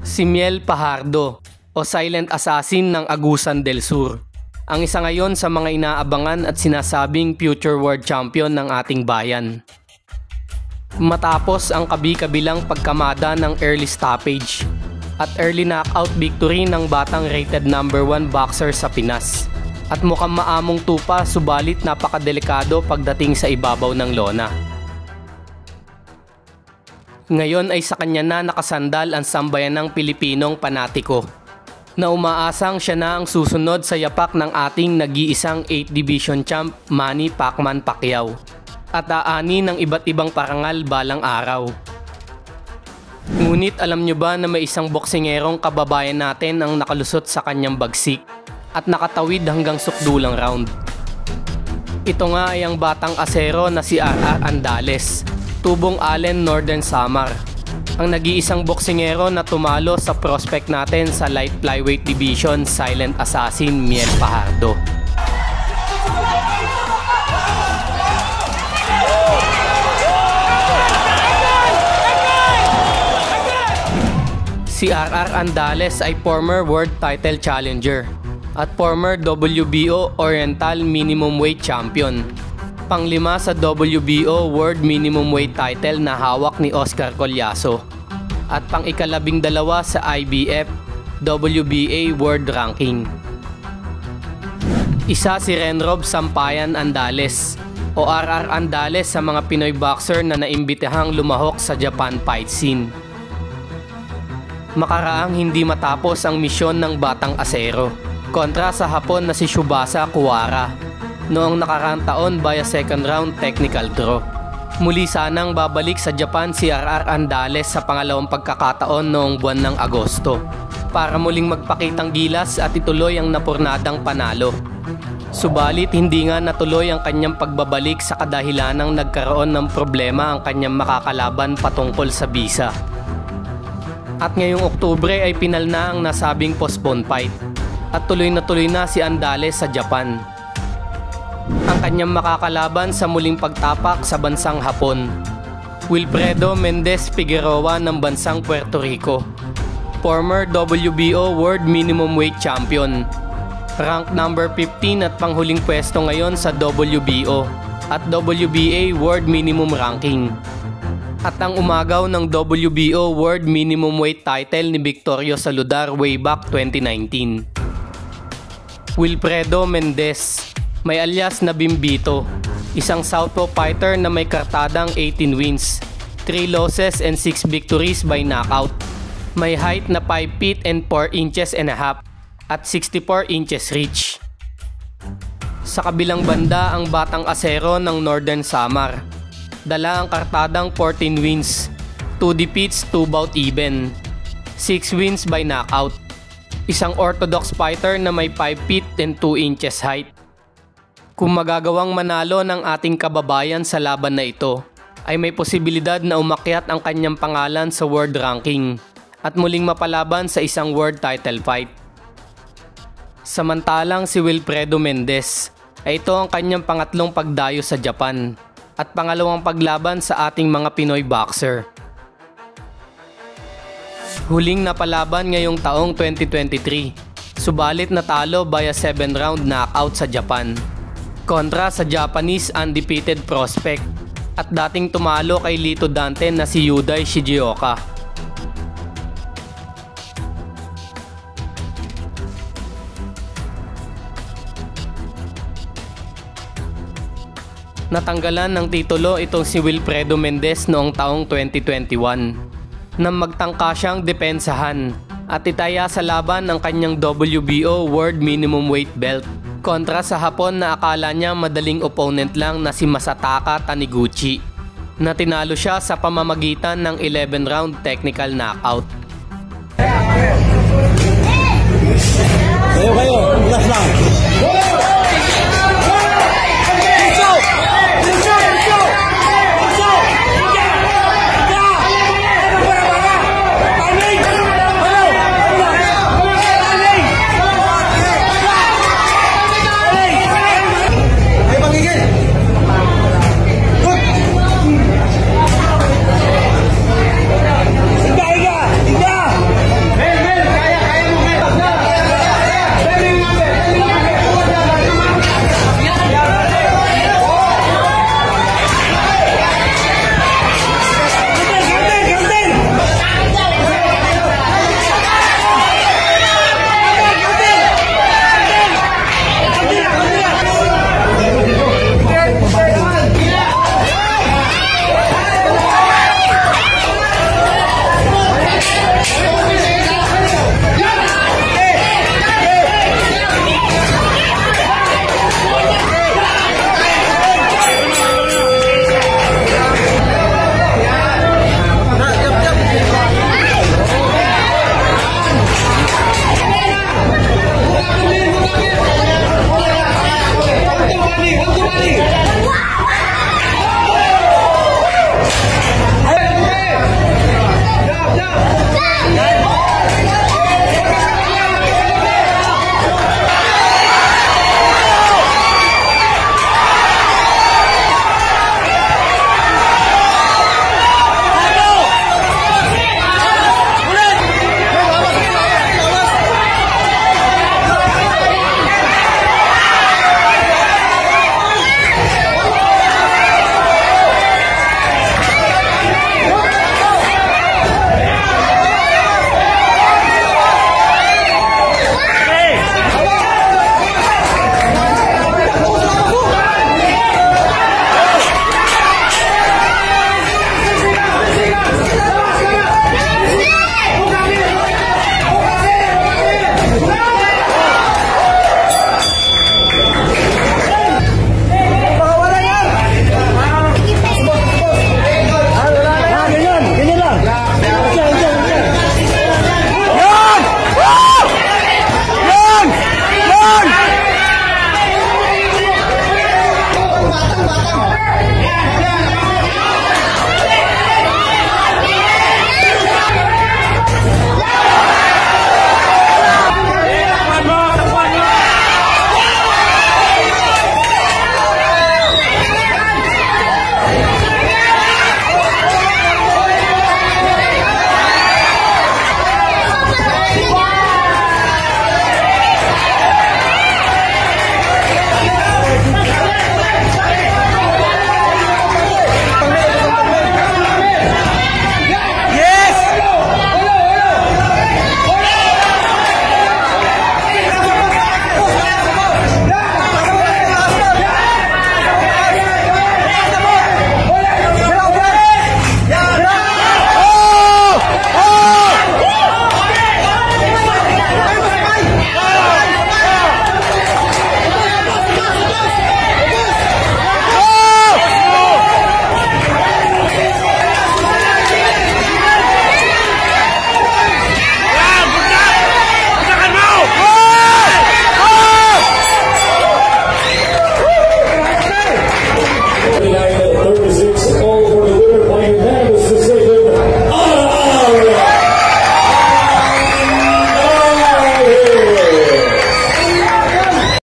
Si Miel Fajardo o Silent Assassin ng Agusan del Sur. Ang isa ngayon sa mga inaabangan at sinasabing future world champion ng ating bayan. Matapos ang kabi-kabilang pagkamada ng early stoppage at early knockout victory ng batang rated number 1 boxer sa Pinas. At mukhang maamong tupa subalit napakadelikado pagdating sa ibabaw ng lona. Ngayon ay sa kanya na nakasandal ang sambayanang Pilipinong panatiko, na umaasang siya na ang susunod sa yapak ng ating nag-iisang 8th Division champ Manny Pacman Pacquiao at aani ng iba't ibang parangal balang araw. Ngunit alam nyo ba na may isang boksingerong kababayan natin ang nakalusot sa kanyang bagsik at nakatawid hanggang sukdulang round? Ito nga ay ang batang asero na si RR Andales, tubong Allen Northern Samar, ang nag-iisang boksingero na tumalo sa prospect natin sa light flyweight division, Silent Assassin Miel Fajardo. Si RR Andales ay former world title challenger at former WBO Oriental Minimum Weight Champion. Panglima sa WBO World Minimum Weight title na hawak ni Oscar Collazo at pang-12 sa IBF WBA World Ranking. Isa si Renrob Sampayan Andales o RR Andales sa mga Pinoy boxer na naimbitahang lumahok sa Japan fight scene. Makaraang hindi matapos ang misyon ng batang asero kontra sa Hapon na si Tsubasa Kuwara noong nakaraang taon via second round technical draw. Muli sanang babalik sa Japan si RR Andales sa pangalawang pagkakataon noong buwan ng Agosto para muling magpakitang gilas at ituloy ang napurnadang panalo. Subalit hindi nga natuloy ang kanyang pagbabalik sa kadahilanang nagkaroon ng problema ang kanyang makakalaban patungkol sa visa. At ngayong Oktubre ay pinal na ang nasabing postpone fight at tuloy na si Andales sa Japan. Ang kanyang makakalaban sa muling pagtapak sa bansang Hapon, Wilfredo Mendez Figueroa ng bansang Puerto Rico, former WBO World Minimum Weight Champion, rank number 15 at panghuling pwesto ngayon sa WBO at WBA World Minimum Ranking. At ang umagaw ng WBO World Minimum Weight title ni Victorio Saludar way back 2019. Wilfredo Mendez, may alias na Bimbito, isang southpaw fighter na may kartadang 18 wins, 3 losses and 6 victories by knockout. May height na 5 feet and 4 inches and a half at 64 inches reach. Sa kabilang banda ang batang asero ng Northern Samar. Dala ang kartadang 14 wins, 2 defeats, 2 bout even, 6 wins by knockout. Isang orthodox fighter na may 5 feet and 2 inches height. Kung magagawang manalo ng ating kababayan sa laban na ito, ay may posibilidad na umakyat ang kanyang pangalan sa world ranking at muling mapalaban sa isang world title fight. Samantalang si Wilfredo Mendez ay ito ang kanyang pangatlong pagdayo sa Japan at pangalawang paglaban sa ating mga Pinoy boxer. Huling napalaban ngayong taong 2023, subalit natalo via 7-round knockout sa Japan kontra sa Japanese undefeated prospect at dating tumalo kay Lito Dante na si Yudai Shigioka. Natanggalan ng titulo itong si Wilfredo Mendez noong taong 2021 nang magtangka siyang depensahan at itaya sa laban ang kanyang WBO World Minimum Weight belt kontra sa Hapon na akala niya madaling opponent lang na si Masataka Taniguchi, na tinalo siya sa pamamagitan ng 11-round technical knockout. Kayo, last round.